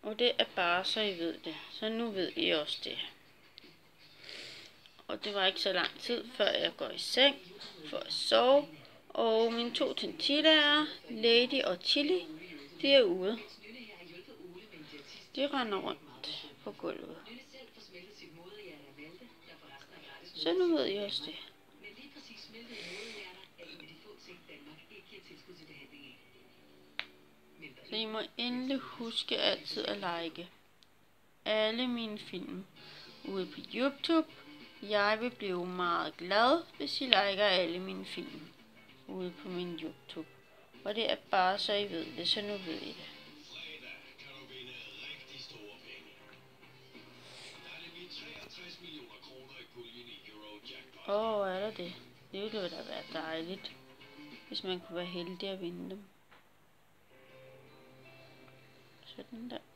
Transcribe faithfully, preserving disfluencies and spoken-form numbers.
Og det er bare så I ved det. Så nu ved I også det. Og det var ikke så lang tid, før jeg går i seng for at sove. Og mine to chinchillaer, Lady og Chili, de er ude. De render rundt på gulvet. Så nu ved I også det. Så I må endelig huske altid at like alle mine film ude på YouTube. Jeg vil blive meget glad, hvis I liker alle mine film ude på min YouTube. Og det er bare så I ved det, så nu ved I det. Åh, oh, er der det? Det ville da være dejligt, hvis man kunne være heldig at vinde dem. Sådan der.